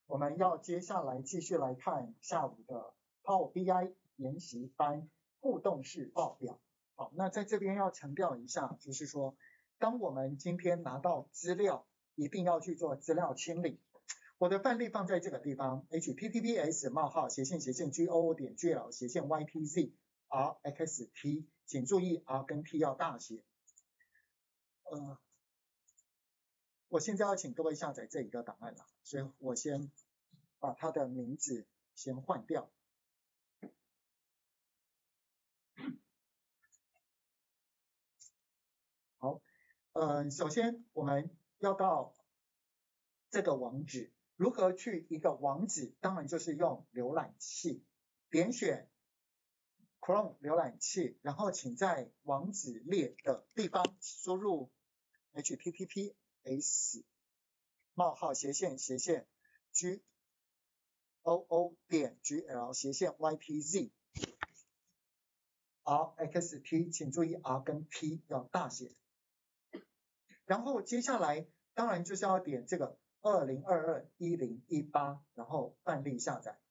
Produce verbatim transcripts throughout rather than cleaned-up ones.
我们要接下来继续来看下午的 Power B I 研习班互动式报表。好，那在这边要强调一下，就是说，当我们今天拿到资料，一定要去做资料清理。我的范例放在这个地方 ，H T T P S 冒号斜线斜线 G O O 点 G L 斜线 Y T Z R X T， 请注意 R 跟 T 要大写。呃，我现在要请各位下载这一个档案了，所以我先把它的名字先换掉。好，呃，首先我们要到这个网址，如何去一个网址？当然就是用浏览器，点选 Chrome 浏览器，然后请在网址列的地方输入 H T T P S 冒号斜线斜线 G O O 点 G L 斜线 Y T Z R X T， 请注意 R 跟 T 要大写。然后接下来当然就是要点这个二零二二一零一八，然后范例下载。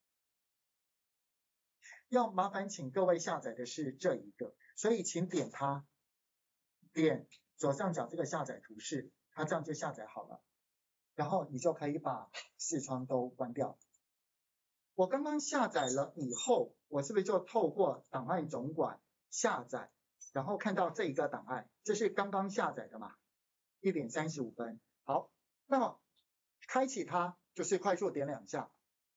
要麻烦请各位下载的是这一个，所以请点它，点左上角这个下载图示，它这样就下载好了。然后你就可以把视窗都关掉。我刚刚下载了以后，我是不是就透过档案总管下载，然后看到这一个档案，这是刚刚下载的嘛？一点三十五分。好，那么开启它就是快速点两下。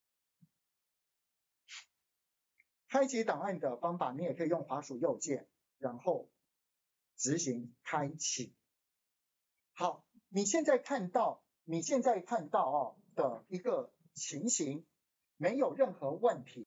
开启档案的方法，你也可以用滑鼠右键，然后执行开启。好，你现在看到，你现在看到哦的一个情形，没有任何问题。